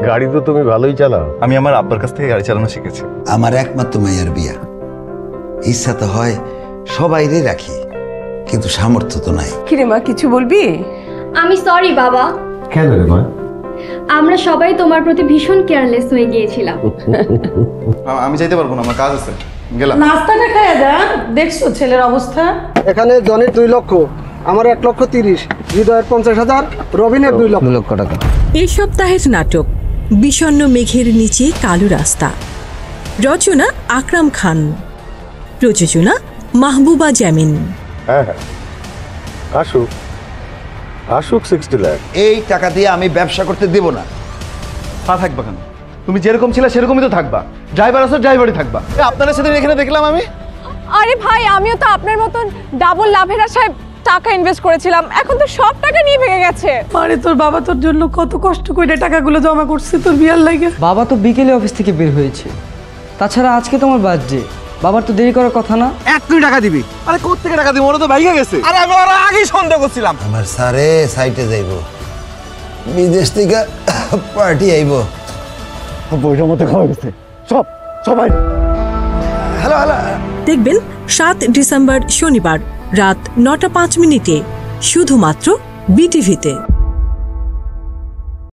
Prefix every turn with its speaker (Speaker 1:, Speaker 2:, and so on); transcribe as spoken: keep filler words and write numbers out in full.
Speaker 1: গাড়ি তো তুমি ভালোই চালাও।
Speaker 2: আমি আমার আব্বার কাছ থেকে গাড়ি চালানো শিখেছি।
Speaker 3: আমার একমাত্র মাইয়ার বিয়া, ইচ্ছা তো হয় সবাইরে রাখি, কিন্তু সামর্থ্য তো নাই।
Speaker 4: কিরে মা, কিছু বলবি?
Speaker 5: আমি সরি বাবা।
Speaker 1: কেন রে মা?
Speaker 5: আমরা সবাই তোমার প্রতি ভীষণ কেয়ারলেস হয়ে গিয়েছিলাম।
Speaker 2: আমি যাইতে পারবো না, আমার কাজ আছে, গেলাম।
Speaker 4: নাস্তাটা খাইয়া যা, দেখছো ছেলের অবস্থা।
Speaker 6: এখানে জনের দুই লক্ষ, আমার এক লক্ষ তিরিশ, হৃদয়ের পঞ্চাশ হাজার, রবিনের দুই লক্ষ
Speaker 7: লক্ষ টাকা।
Speaker 8: এই সপ্তাহের নাটক বিষণ্ণ মেঘের নিচে কালো রাস্তা, রচনা আকরাম খান, প্রযোজনা মাহবুবা জামিন।
Speaker 1: হ্যাঁ হ্যাঁ, আসুক আসুক সিক্সটি লাখ।
Speaker 3: এই টাকা দিয়ে আমি ব্যবসা করতে দিব না।
Speaker 2: তা থাকবা কেন? তুমি যেরকম ছিলে সেরকমই তো থাকবা। ড্রাইভার আছো, ড্রাইভারই থাকবা। আপনারা সেদিন এখানে দেখলাম আমি।
Speaker 9: আরে ভাই, আমিও তো আপনার মতন ডাবল লাভের আশায় টাকা ইনভেস্ট করেছিলাম, এখন তো সব টাকা নিয়ে ভেঙে গেছে।
Speaker 4: আরে তোর বাবা তোর জন্য কত কষ্ট করে টাকাগুলো জমা করছে তোর বিয়ার লাগে।
Speaker 7: বাবা তো বিকেলে অফিস থেকে বের হয়েছে, তাছাড়া আজকে তোমার বার্থডে, বাবার তো দেরি করার কথা না।
Speaker 6: এক তুই টাকা দিবি?
Speaker 2: আরে কোথা থেকে টাকা দিব? ওরা তো ভাইগা গেছে। আরে আমি ওরা আগেই সন্দেহ করছিলাম।
Speaker 3: আমার স্যারে সাইটে যাইব, বিদেশ থেকে পার্টি আইব।
Speaker 6: বইটার মধ্যে খাওয়া গেছে সব সবাই।
Speaker 3: Hello hello.
Speaker 8: দেখবেন সাত ডিসেম্বর শনিবার রাত নটা পাঁচ মিনিটে শুধুমাত্র বিটিভিতে।